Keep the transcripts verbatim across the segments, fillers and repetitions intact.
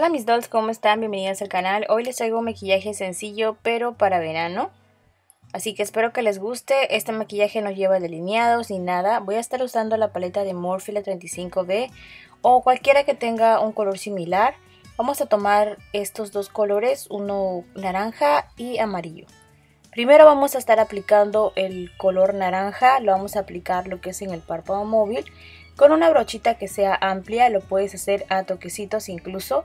Hola mis dolls, ¿cómo están? Bienvenidas al canal. Hoy les traigo un maquillaje sencillo pero para verano. Así que espero que les guste. Este maquillaje no lleva delineados ni nada. Voy a estar usando la paleta de Morphe la treinta y cinco B o cualquiera que tenga un color similar. Vamos a tomar estos dos colores, uno naranja y amarillo. Primero vamos a estar aplicando el color naranja, lo vamos a aplicar lo que es en el párpado móvil. Con una brochita que sea amplia, lo puedes hacer a toquecitos incluso.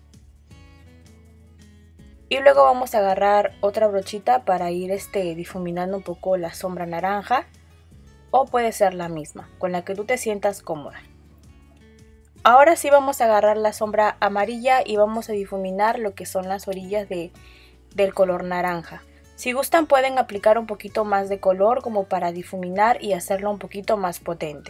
Y luego vamos a agarrar otra brochita para ir este, difuminando un poco la sombra naranja. O puede ser la misma, con la que tú te sientas cómoda. Ahora sí vamos a agarrar la sombra amarilla y vamos a difuminar lo que son las orillas de, del color naranja. Si gustan pueden aplicar un poquito más de color como para difuminar y hacerlo un poquito más potente.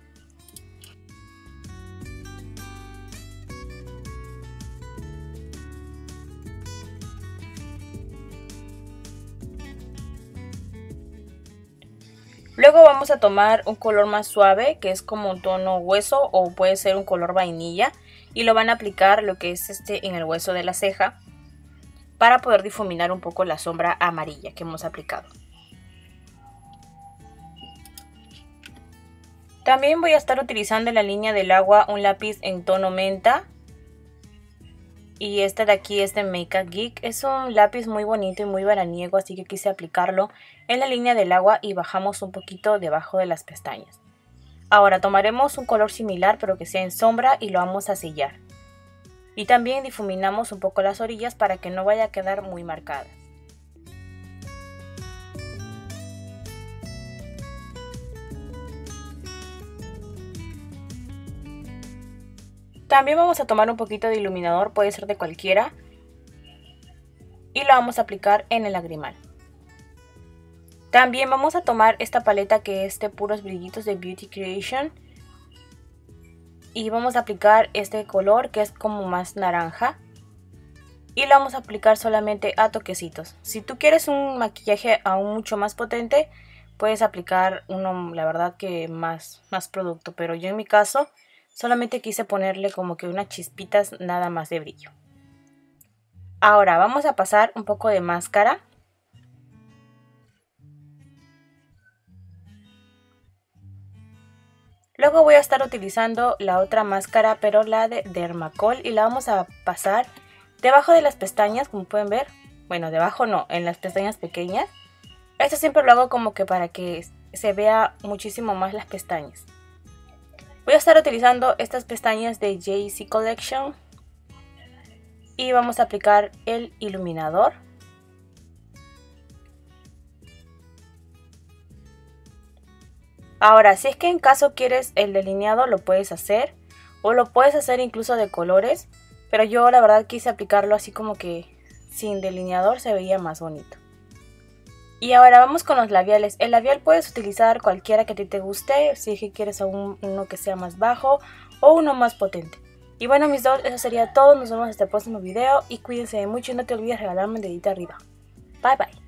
Luego vamos a tomar un color más suave que es como un tono hueso o puede ser un color vainilla y lo van a aplicar lo que es este en el hueso de la ceja para poder difuminar un poco la sombra amarilla que hemos aplicado. También voy a estar utilizando en la línea del agua un lápiz en tono menta. Y este de aquí es de Makeup Geek. Es un lápiz muy bonito y muy veraniego, así que quise aplicarlo en la línea del agua y bajamos un poquito debajo de las pestañas. Ahora tomaremos un color similar pero que sea en sombra y lo vamos a sellar. Y también difuminamos un poco las orillas para que no vaya a quedar muy marcadas. También vamos a tomar un poquito de iluminador, puede ser de cualquiera. Y lo vamos a aplicar en el lagrimal. También vamos a tomar esta paleta que es de puros brillitos de Beauty Creation. Y vamos a aplicar este color que es como más naranja. Y lo vamos a aplicar solamente a toquecitos. Si tú quieres un maquillaje aún mucho más potente, puedes aplicar uno, la verdad que más, más producto. Pero yo en mi caso solamente quise ponerle como que unas chispitas nada más de brillo. Ahora vamos a pasar un poco de máscara. Luego voy a estar utilizando la otra máscara, pero la de Dermacol, y la vamos a pasar debajo de las pestañas, como pueden ver. Bueno, debajo no, en las pestañas pequeñas. Esto siempre lo hago como que para que se vea muchísimo más las pestañas. Voy a estar utilizando estas pestañas de J C Collection. Y vamos a aplicar el iluminador. Ahora, si es que en caso quieres el delineado, lo puedes hacer. O lo puedes hacer incluso de colores. Pero yo la verdad quise aplicarlo así como que sin delineador, se veía más bonito. Y ahora vamos con los labiales. El labial puedes utilizar cualquiera que a ti te guste. Si es que quieres un, uno que sea más bajo o uno más potente. Y bueno mis dolls, eso sería todo. Nos vemos hasta el próximo video. Y cuídense mucho y no te olvides regalarme un dedito arriba. Bye bye.